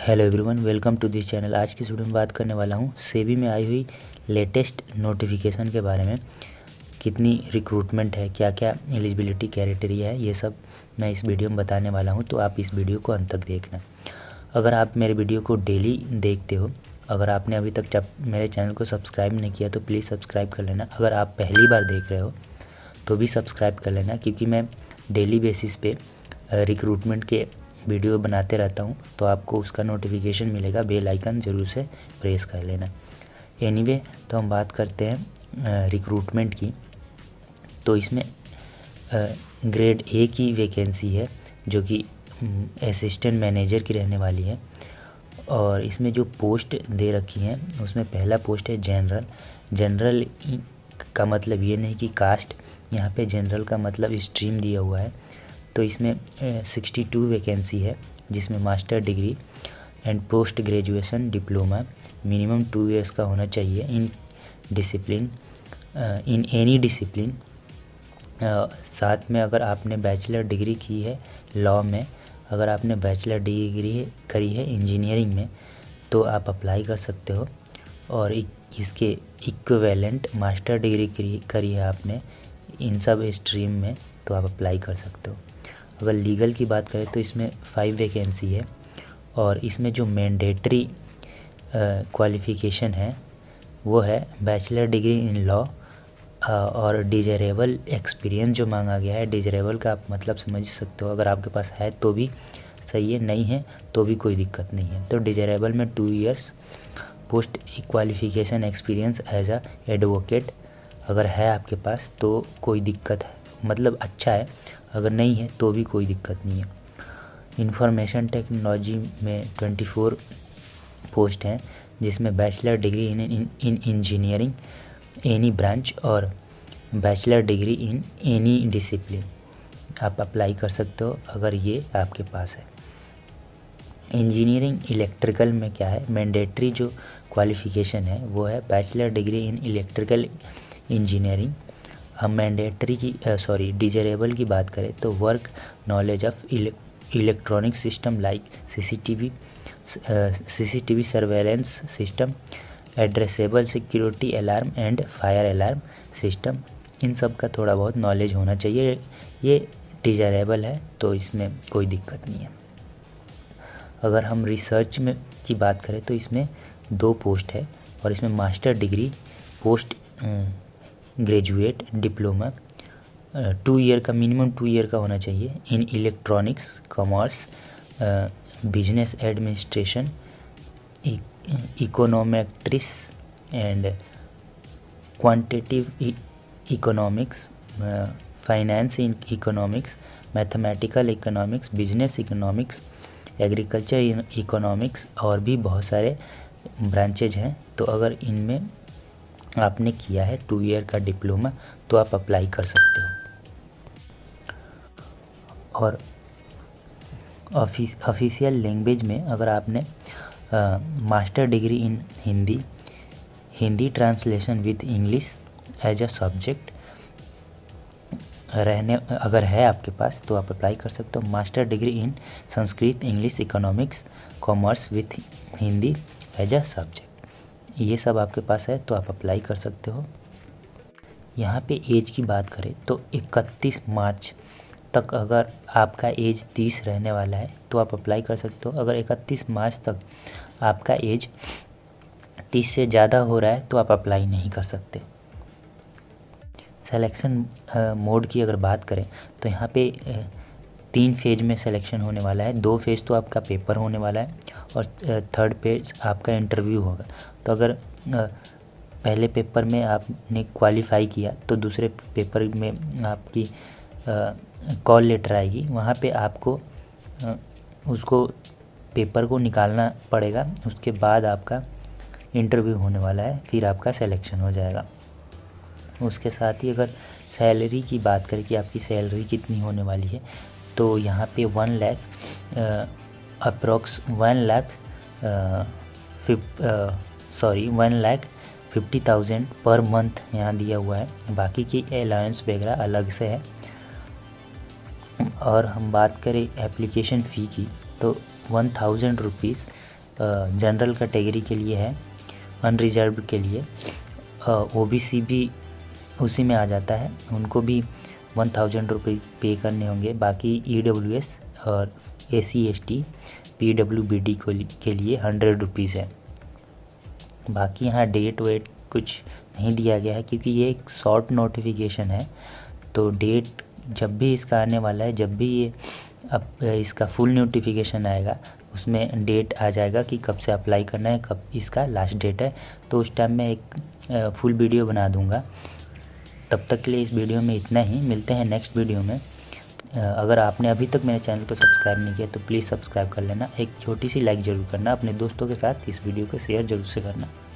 Hello everyone, welcome to this channel. आज की video में बात करने वाला हूँ सेबी में आई हुई लेटेस्ट नोटिफिकेशन के बारे में। कितनी रिक्रूटमेंट है, क्या क्या एलिजिबिलिटी क्राइटेरिया है, ये सब मैं इस वीडियो में बताने वाला हूँ। तो आप इस वीडियो को अंत तक देखना। अगर आप मेरे वीडियो को डेली देखते हो, अगर आपने अभी तक जब मेरे चैनल को सब्सक्राइब नहीं किया तो प्लीज़ सब्सक्राइब कर लेना। अगर आप पहली बार देख रहे हो तो भी सब्सक्राइब कर लेना, क्योंकि मैं डेली बेसिस पे रिक्रूटमेंट के वीडियो बनाते रहता हूँ, तो आपको उसका नोटिफिकेशन मिलेगा। बेल आइकन ज़रूर से प्रेस कर लेना। एनीवे, तो हम बात करते हैं रिक्रूटमेंट की। तो इसमें ग्रेड ए की वैकेंसी है, जो कि असिस्टेंट मैनेजर की रहने वाली है। और इसमें जो पोस्ट दे रखी हैं उसमें पहला पोस्ट है जनरल। जनरल का मतलब ये नहीं कि कास्ट, यहाँ पे जनरल का मतलब स्ट्रीम दिया हुआ है। तो इसमें 62 वैकेंसी है, जिसमें master degree and post graduation diploma minimum 2 years का होना चाहिए in discipline, in any discipline. साथ में अगर आपने बैचलर डिग्री की है लॉ में, अगर आपने बैचलर डिग्री करी है इंजीनियरिंग में, तो आप अप्लाई कर सकते हो। और इसके इक्विवेलेंट मास्टर डिग्री करी है आपने इन सब स्ट्रीम में, तो आप अप्लाई कर सकते हो। अगर लीगल की बात करें तो इसमें 5 वैकेंसी है, और इसमें जो मैंडेटरी क्वालिफ़िकेशन है वो है बैचलर डिग्री इन लॉ। और डिजरेबल एक्सपीरियंस जो मांगा गया है, डिजरेबल का आप मतलब समझ सकते हो। अगर आपके पास है तो भी सही है, नहीं है तो भी कोई दिक्कत नहीं है। तो डिजरेबल में 2 years post qualification experience as a advocate अगर है आपके पास तो कोई दिक्कत है, मतलब अच्छा है। अगर नहीं है तो भी कोई दिक्कत नहीं है। इंफॉर्मेशन टेक्नोलॉजी में 24 पोस्ट हैं, जिसमें bachelor degree in engineering any branch और bachelor degree in any discipline आप अप्लाई कर सकते हो, अगर ये आपके पास है। इंजीनियरिंग इलेक्ट्रिकल में क्या है, मैंडेटरी जो क्वालिफ़िकेशन है वो है bachelor degree in electrical engineering. हम मैंडेटरी की डिजरेबल की बात करें तो work knowledge of electronic system like CCTV surveillance system, addressable security alarm and fire alarm system, इन सब का थोड़ा बहुत नॉलेज होना चाहिए। ये डिजरेबल है, तो इसमें कोई दिक्कत नहीं है। अगर हम रिसर्च में की बात करें तो इसमें 2 पोस्ट है, और इसमें master degree post graduate diploma 2 year का, मिनिमम 2 ईयर का होना चाहिए in electronics, commerce, business administration, econometrics and quantitative economics, finance in economics, mathematical economics, business economics, agriculture economics, और भी बहुत सारे ब्रांचेज हैं। तो अगर इनमें आपने किया है 2 ईयर का डिप्लोमा तो आप अप्लाई कर सकते हो। और ऑफिशियल लैंग्वेज में अगर आपने master degree in Hindi translation with English as a subject अगर है आपके पास तो आप अप्लाई कर सकते हो। Master degree in Sanskrit, English, economics, commerce with Hindi as a subject, ये सब आपके पास है तो आप अप्लाई कर सकते हो। यहाँ पे एज की बात करें तो 31 मार्च तक अगर आपका एज 30 रहने वाला है तो आप अप्लाई कर सकते हो। अगर 31 मार्च तक आपका एज 30 से ज़्यादा हो रहा है तो आप अप्लाई नहीं कर सकते। सिलेक्शन मोड की अगर बात करें तो यहाँ पे 3 फेज में सिलेक्शन होने वाला है। 2 फेज तो आपका पेपर होने वाला है, और 3rd फेज आपका इंटरव्यू होगा। तो अगर पहले पेपर में आपने क्वालिफाई किया तो दूसरे पेपर में आपकी कॉल लेटर आएगी, वहाँ पे आपको उसको पेपर को निकालना पड़ेगा। उसके बाद आपका इंटरव्यू होने वाला है, फिर आपका सिलेक्शन हो जाएगा। उसके साथ ही अगर सैलरी की बात करें कि आपकी सैलरी कितनी होने वाली है, तो यहाँ पे 1 लाख अप्रॉक्स 1,50,000 पर मंथ यहाँ दिया हुआ है। बाकी की अलाउंस वगैरह अलग से है। और हम बात करें एप्लीकेशन फ़ी की तो 1,000 रुपीज़ जनरल कैटेगरी के लिए है, अनरिजर्व्ड के लिए। ओबीसी भी उसी में आ जाता है, उनको भी 1000 रुपये पे करने होंगे। बाकी ईडब्ल्यूएस और एसी एसटी पीडब्ल्यूबीडी के लिए 100 रुपीज़ है। बाकी यहाँ डेट वेट कुछ नहीं दिया गया है, क्योंकि ये एक शॉर्ट नोटिफिकेशन है। तो डेट जब भी इसका आने वाला है, जब भी ये अब इसका फुल नोटिफिकेशन आएगा, उसमें डेट आ जाएगा कि कब से अप्लाई करना है, कब इसका लास्ट डेट है। तो उस टाइम मैं एक फुल वीडियो बना दूंगा। तब तक के लिए इस वीडियो में इतना ही, मिलते हैं नेक्स्ट वीडियो में। अगर आपने अभी तक मेरे चैनल को सब्सक्राइब नहीं किया तो प्लीज़ सब्सक्राइब कर लेना। एक छोटी सी लाइक ज़रूर करना, अपने दोस्तों के साथ इस वीडियो को शेयर ज़रूर से करना।